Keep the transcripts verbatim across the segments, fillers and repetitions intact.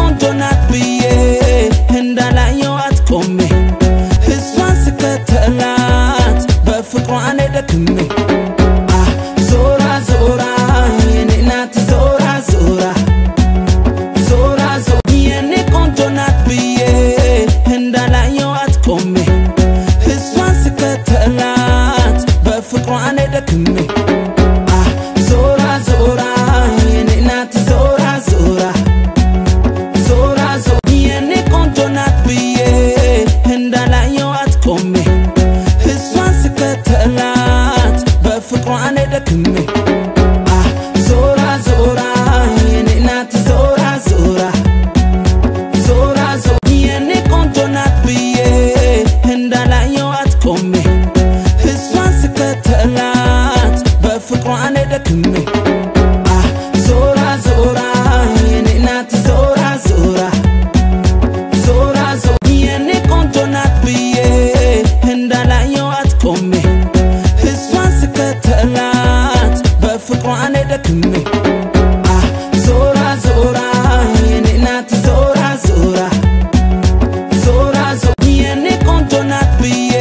ቆንጆናት ብዬ እንዳላየዋት ቆሜ እሷን ስከተላት በፍቅሯ እኔ ደክሜ ዞራ ዞራ የኔ ናት ዞራ ዞራ ዞራ ዞራ የኔ ቆንጆናት ብዬ እንዳላየዋት ቆሜ እሷን ስከተላት በፍቅሯ እኔ ደክሜ ዞራ ዞራ የኔ ናት ዞራ ዞራ ዞራ ዞራ የኔ ቆንጆናት ብዬ እንዳላየዋት ቆሜ እሷን ስከተላት በፍቅሯ እኔ ደክሜ ዞራ ዞራ የኔ ናት ዞራ ዞራ ዞራ ዞራ የኔ ቆንጆናት ብዬ እንዳላየዋት ቆሜ እሷን ስከተላት በፍቅሯ እኔ ደክሜ ዞራ ዞራ የኔ ናት ዞራ ዞራ ዞራ ዞራ የኔ ቆንጆናት ብዬ እንዳላየዋት ቆሜ እሷን ስከተላት በፍቅሯ እኔ ደክሜ ዞራ ዞራ የኔ ናት ዞራ ዞራ ዞራ ዞራ የኔ ቆንጆናት ብዬ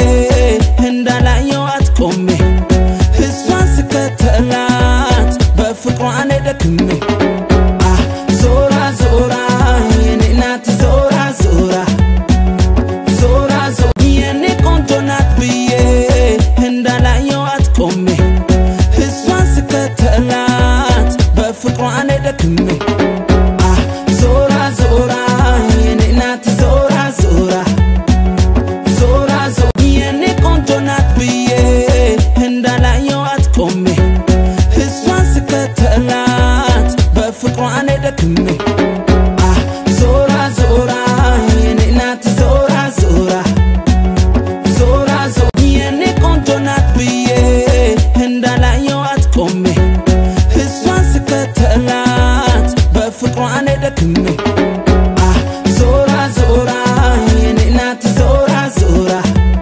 እንዳላየዋት ቆሜ እሷን ስከተላት በፍቅሯ እኔ ደክሜ ዞራ ዞራ የኔ ናት ዞራ ዞራ ዞራ ዞራ የኔ ቆንጆናት ብዬ እንዳላየዋት ቆሜ እሷን ስከተላት በፍቅሯ እኔ ደክሜ ዞራ ዞራ የኔ ናት ዞራ ዞራ ዞራ ዞራ የኔ ቆንጆናት ብዬ እንዳላየዋት ቆሜ እሷን ስከተላት በፍቅሯ እኔ ደክሜ ዞራ ዞራ የኔ ናት ዞራ ዞራ ዞራ ዞራ የኔ ቆንጆናት ብዬ እንዳላየዋት ቆሜ እሷን ስከተላት በፍቅሯ እኔ ደክሜ ዞራ ዞራ የኔ ናት ዞራ ዞራ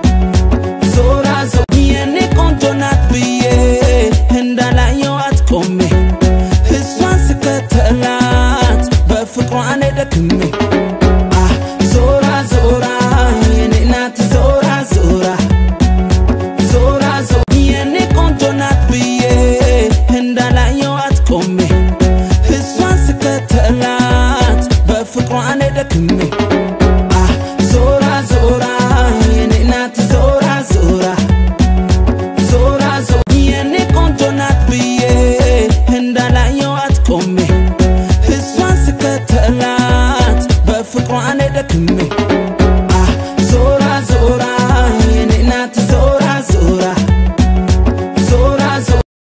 ዞራ ዞራ የኔ ቆንጆናት ብዬ እንዳላየዋት ቆሜ እሷን ስከተላት በፍቅሯ እኔ ደክሜ ዞራ ዞራ የኔ ናት ዞራ ዞራ ዞራ ዞራ የኔ ቆንጆናት ብዬ እንዳላየዋት ቆሜ እሷን ስከተላት በፍቅሯ እኔ ደክሜ ዞራ ዞራ የኔ ናት ዞራ ዞራ ዞራ ዞራ የኔ ቆንጆናት ብዬ እንዳላየዋት ቆሜ እሷን ስከተላት በፍቅሯ እኔ ደክሜ